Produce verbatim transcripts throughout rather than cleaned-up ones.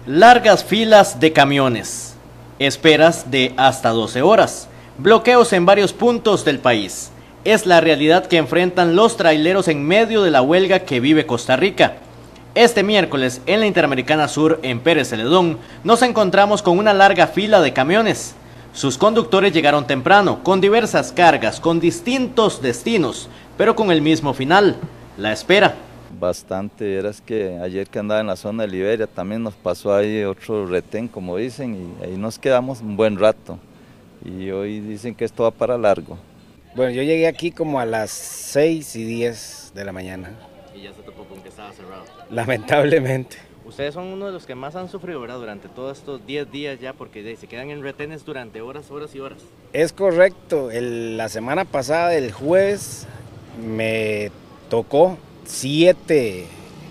Largas filas de camiones, esperas de hasta doce horas, bloqueos en varios puntos del país. Es la realidad que enfrentan los traileros en medio de la huelga que vive Costa Rica. Este miércoles, en la Interamericana Sur, en Pérez Celedón, nos encontramos con una larga fila de camiones. Sus conductores llegaron temprano, con diversas cargas, con distintos destinos, pero con el mismo final, la espera. Bastante, eras que ayer que andaba en la zona de Liberia también nos pasó ahí otro retén, como dicen, y ahí nos quedamos un buen rato. Y hoy dicen que esto va para largo. Bueno, yo llegué aquí como a las seis y diez de la mañana. Y ya se topó con que estaba cerrado. Lamentablemente. Ustedes son uno de los que más han sufrido, ¿verdad? Durante todos estos diez días ya, porque se quedan en retenes durante horas, horas y horas. Es correcto, el, la semana pasada, el jueves, me tocó siete,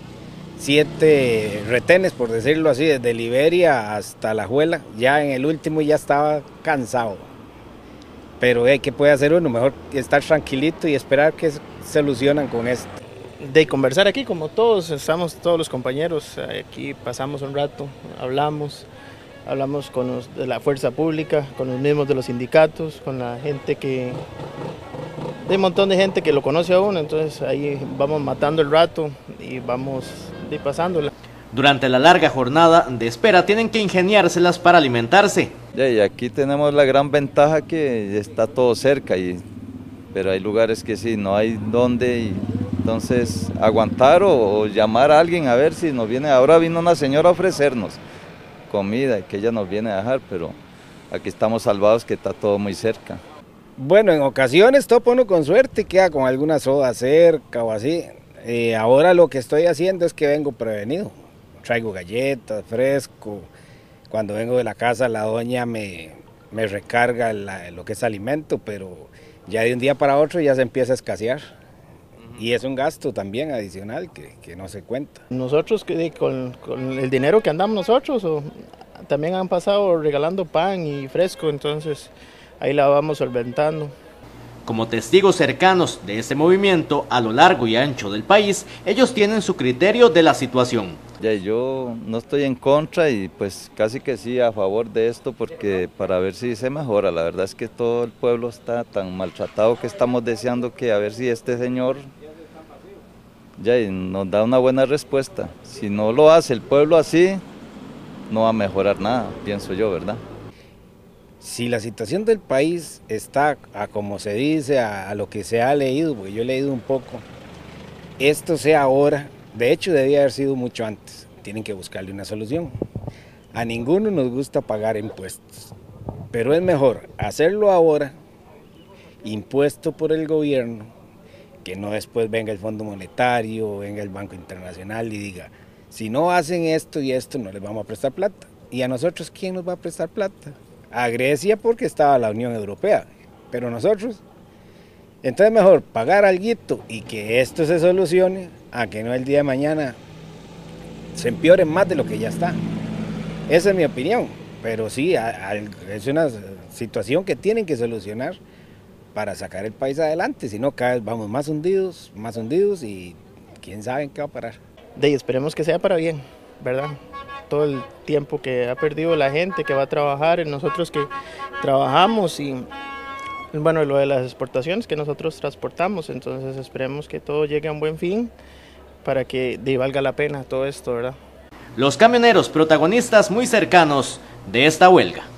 siete retenes, por decirlo así, desde Liberia hasta La Juela. Ya en el último ya estaba cansado. Pero hey, ¿qué puede hacer uno? Mejor estar tranquilito y esperar que se solucionan con esto. De conversar aquí como todos, estamos todos los compañeros, aquí pasamos un rato, hablamos, hablamos con los de la fuerza pública, con los mismos de los sindicatos, con la gente que, de un montón de gente que lo conoce a uno, entonces ahí vamos matando el rato y vamos y pasándola. Durante la larga jornada de espera tienen que ingeniárselas para alimentarse. Y aquí tenemos la gran ventaja que está todo cerca, y, pero hay lugares que sí, no hay dónde, y entonces aguantar o, o llamar a alguien a ver si nos viene. Ahora vino una señora a ofrecernos comida que ella nos viene a dejar, pero aquí estamos salvados que está todo muy cerca. Bueno, en ocasiones topa uno con suerte y queda con alguna soda cerca o así. Eh, ahora lo que estoy haciendo es que vengo prevenido. Traigo galletas, fresco. Cuando vengo de la casa la doña me, me recarga la, lo que es alimento, pero ya de un día para otro ya se empieza a escasear. Y es un gasto también adicional que, que no se cuenta. Nosotros que con, con el dinero que andamos nosotros, o, también han pasado regalando pan y fresco, entonces ahí la vamos solventando. Como testigos cercanos de este movimiento a lo largo y ancho del país, ellos tienen su criterio de la situación. Ya, yo no estoy en contra y pues casi que sí a favor de esto, porque para ver si se mejora. La verdad es que todo el pueblo está tan maltratado que estamos deseando que a ver si este señor ya nos da una buena respuesta. Si no lo hace el pueblo así, no va a mejorar nada, pienso yo, ¿verdad? Si la situación del país está a como se dice, a, a lo que se ha leído, porque yo he leído un poco, esto sea ahora, de hecho debía haber sido mucho antes, tienen que buscarle una solución. A ninguno nos gusta pagar impuestos, pero es mejor hacerlo ahora, impuesto por el gobierno, que no después venga el Fondo Monetario, venga el Banco Internacional y diga, si no hacen esto y esto no les vamos a prestar plata. ¿Y a nosotros quién nos va a prestar plata? A Grecia porque estaba la Unión Europea, pero nosotros, entonces mejor pagar alguito y que esto se solucione, a que no el día de mañana se empeore más de lo que ya está. Esa es mi opinión, pero sí, es una situación que tienen que solucionar para sacar el país adelante, si no cada vez vamos más hundidos, más hundidos y quién sabe en qué va a parar. De ahí esperemos que sea para bien, ¿verdad? Todo el tiempo que ha perdido la gente que va a trabajar, nosotros que trabajamos y bueno, lo de las exportaciones que nosotros transportamos, entonces esperemos que todo llegue a un buen fin para que de valga la pena todo esto, ¿verdad? Los camioneros protagonistas muy cercanos de esta huelga.